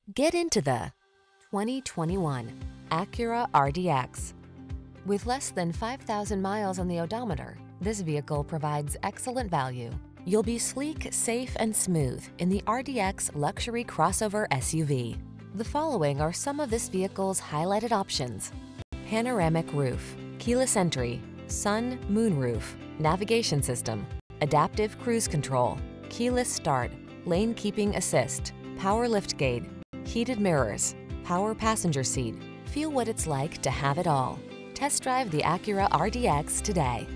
Get into the 2021 Acura RDX. With less than 5,000 miles on the odometer, this vehicle provides excellent value. You'll be sleek, safe, and smooth in the RDX luxury crossover SUV. The following are some of this vehicle's highlighted options: panoramic roof, keyless entry, sun, moonroof, navigation system, adaptive cruise control, keyless start, lane keeping assist, power liftgate, heated mirrors, power passenger seat. Feel what it's like to have it all. Test drive the Acura RDX today.